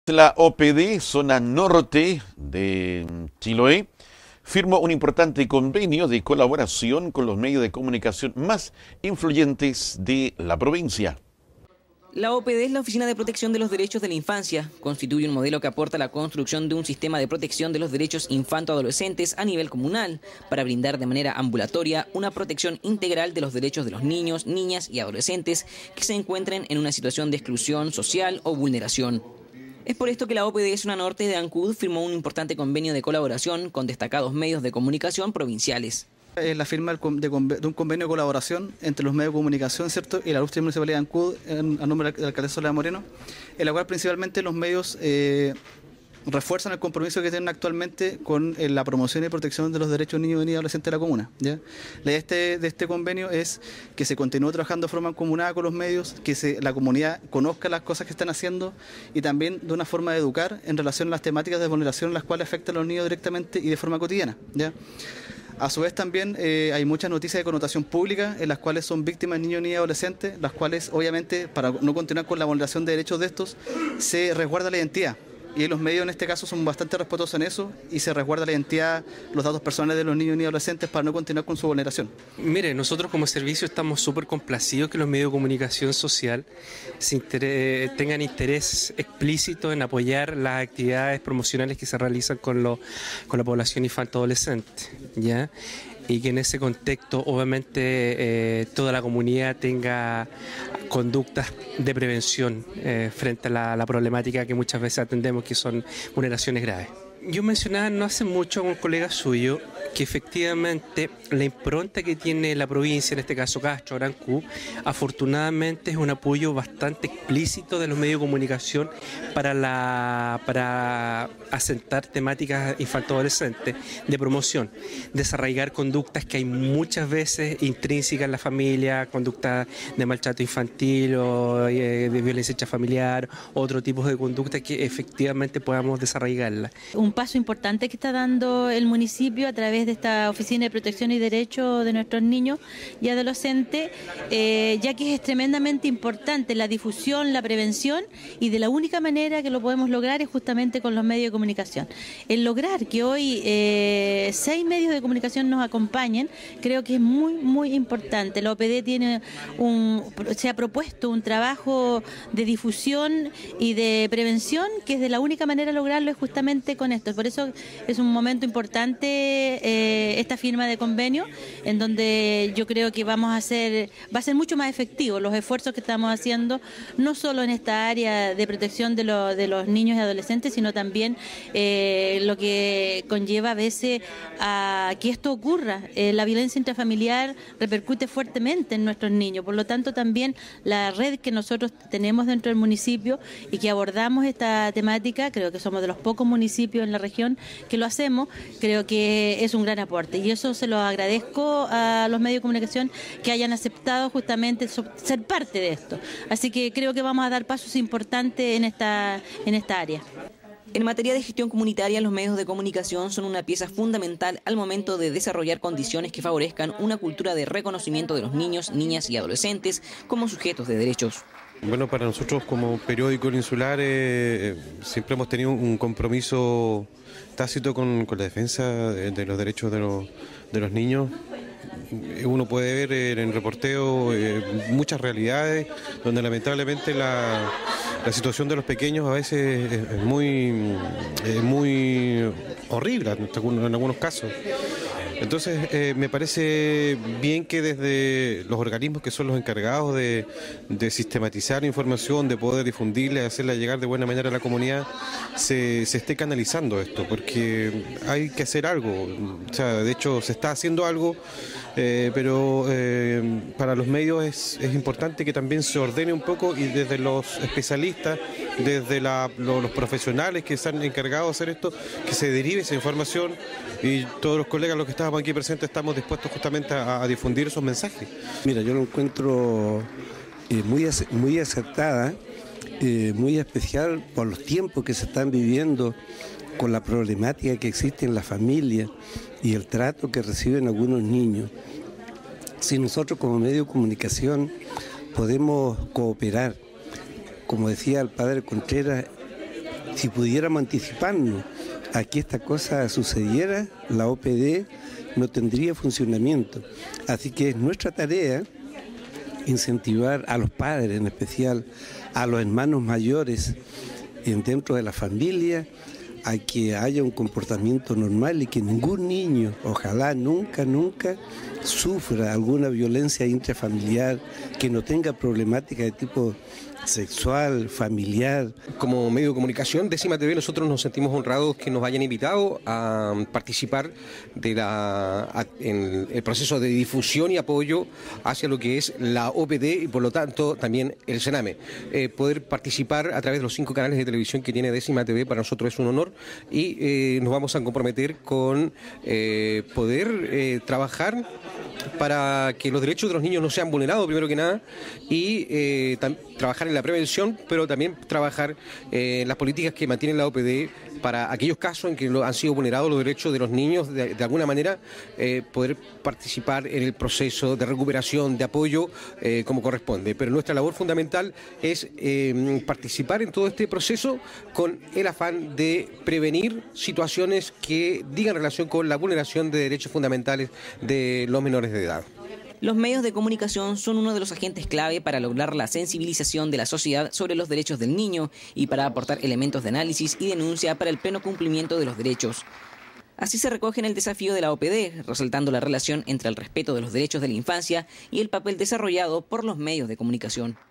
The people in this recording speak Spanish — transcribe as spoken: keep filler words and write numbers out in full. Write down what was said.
La O P D, zona norte de Chiloé, firmó un importante convenio de colaboración con los medios de comunicación más influyentes de la provincia. La O P D es la Oficina de Protección de los Derechos de la Infancia. Constituye un modelo que aporta a la construcción de un sistema de protección de los derechos infanto-adolescentes a nivel comunal, para brindar de manera ambulatoria una protección integral de los derechos de los niños, niñas y adolescentes que se encuentren en una situación de exclusión social o vulneración. Es por esto que la O P D Zona Norte de Ancud firmó un importante convenio de colaboración con destacados medios de comunicación provinciales. Es la firma de un convenio de colaboración entre los medios de comunicación, ¿cierto?, y la Ilustre Municipalidad de Ancud, a nombre de la alcaldesa Soledad Moreno, en la cual principalmente los medios eh, refuerzan el compromiso que tienen actualmente con eh, la promoción y protección de los derechos de niños, niñas y adolescentes de la comuna, ¿ya? La idea de este, de este convenio es que se continúe trabajando de forma mancomunada con los medios, que se, la comunidad conozca las cosas que están haciendo y también de una forma de educar en relación a las temáticas de vulneración las cuales afectan a los niños directamente y de forma cotidiana, ¿ya? A su vez también eh, hay muchas noticias de connotación pública en las cuales son víctimas niños, niñas y adolescentes, las cuales obviamente, para no continuar con la vulneración de derechos de estos, se resguarda la identidad. Y los medios en este caso son bastante respetuosos en eso y se resguarda la identidad, los datos personales de los niños y adolescentes para no continuar con su vulneración. Mire, nosotros como servicio estamos súper complacidos que los medios de comunicación social se inter tengan interés explícito en apoyar las actividades promocionales que se realizan con, lo, con la población infanto-adolescente, ¿ya? Y que en ese contexto obviamente eh, toda la comunidad tenga conductas de prevención eh, frente a la, la problemática que muchas veces atendemos, que son vulneraciones graves. Yo mencionaba no hace mucho con un colega suyo que efectivamente la impronta que tiene la provincia, en este caso Castro, Arancuá, afortunadamente es un apoyo bastante explícito de los medios de comunicación para, la, para asentar temáticas infanto-adolescentes de promoción, desarraigar conductas que hay muchas veces intrínsecas en la familia, conductas de maltrato infantil o eh, de violencia intrafamiliar, otro tipo de conductas que efectivamente podamos desarraigarlas. Un paso importante que está dando el municipio a través de esta Oficina de Protección y Derechos de nuestros niños y adolescentes, eh, ya que es tremendamente importante la difusión, la prevención, y de la única manera que lo podemos lograr es justamente con los medios de comunicación. El lograr que hoy eh, seis medios de comunicación nos acompañen, creo que es muy, muy importante. La O P D tiene un, se ha propuesto un trabajo de difusión y de prevención que es de la única manera de lograrlo es justamente con esto. Por eso es un momento importante eh, esta firma de convenio, en donde yo creo que vamos a hacer, va a ser mucho más efectivo los esfuerzos que estamos haciendo, no solo en esta área de protección de, lo, de los niños y adolescentes, sino también eh, lo que conlleva a veces a que esto ocurra. Eh, la violencia intrafamiliar repercute fuertemente en nuestros niños, por lo tanto también la red que nosotros tenemos dentro del municipio y que abordamos esta temática, creo que somos de los pocos municipios en la región que lo hacemos, creo que es un gran aporte y eso se lo agradezco a los medios de comunicación que hayan aceptado justamente ser parte de esto. Así que creo que vamos a dar pasos importantes en esta, en esta área. En materia de gestión comunitaria, los medios de comunicación son una pieza fundamental al momento de desarrollar condiciones que favorezcan una cultura de reconocimiento de los niños, niñas y adolescentes como sujetos de derechos. Bueno, para nosotros como periódico insular eh, siempre hemos tenido un compromiso tácito con, con la defensa de, de los derechos de los, de los niños. Uno puede ver en el reporteo eh, muchas realidades donde lamentablemente la, la situación de los pequeños a veces es, es muy, es muy horrible en algunos casos. Entonces eh, me parece bien que desde los organismos que son los encargados de, de sistematizar información, de poder difundirla, de hacerla llegar de buena manera a la comunidad, se, se esté canalizando esto, porque hay que hacer algo. O sea, de hecho se está haciendo algo, eh, pero eh, para los medios es, es importante que también se ordene un poco y desde los especialistas, desde la, lo, los profesionales que están encargados de hacer esto, que se derive esa información y todos los colegas, los que estábamos aquí presentes, estamos dispuestos justamente a, a difundir esos mensajes. Mira, yo lo encuentro eh, muy, muy acertada, eh, muy especial por los tiempos que se están viviendo, con la problemática que existe en la familia y el trato que reciben algunos niños. Si nosotros como medio de comunicación podemos cooperar, como decía el padre Contreras, si pudiéramos anticiparnos a que esta cosa sucediera, la O P D no tendría funcionamiento. Así que es nuestra tarea incentivar a los padres, en especial a los hermanos mayores dentro de la familia, a que haya un comportamiento normal y que ningún niño, ojalá nunca, nunca, sufra alguna violencia intrafamiliar, que no tenga problemática de tipo sexual, familiar. Como medio de comunicación, Décima T V, nosotros nos sentimos honrados que nos hayan invitado a participar de la, a, en el proceso de difusión y apoyo hacia lo que es la O P D y por lo tanto también el Sename. Eh, poder participar a través de los cinco canales de televisión que tiene Décima T V para nosotros es un honor y eh, nos vamos a comprometer con eh, poder eh, trabajar para que los derechos de los niños no sean vulnerados, primero que nada, y eh, trabajar en la prevención, pero también trabajar eh, en las políticas que mantienen la O P D para aquellos casos en que lo, han sido vulnerados los derechos de los niños, de, de alguna manera eh, poder participar en el proceso de recuperación, de apoyo, eh, como corresponde. Pero nuestra labor fundamental es eh, participar en todo este proceso con el afán de prevenir situaciones que digan relación con la vulneración de derechos fundamentales de los menores de edad. Los medios de comunicación son uno de los agentes clave para lograr la sensibilización de la sociedad sobre los derechos del niño y para aportar elementos de análisis y denuncia para el pleno cumplimiento de los derechos. Así se recoge en el desafío de la O P D, resaltando la relación entre el respeto de los derechos de la infancia y el papel desarrollado por los medios de comunicación.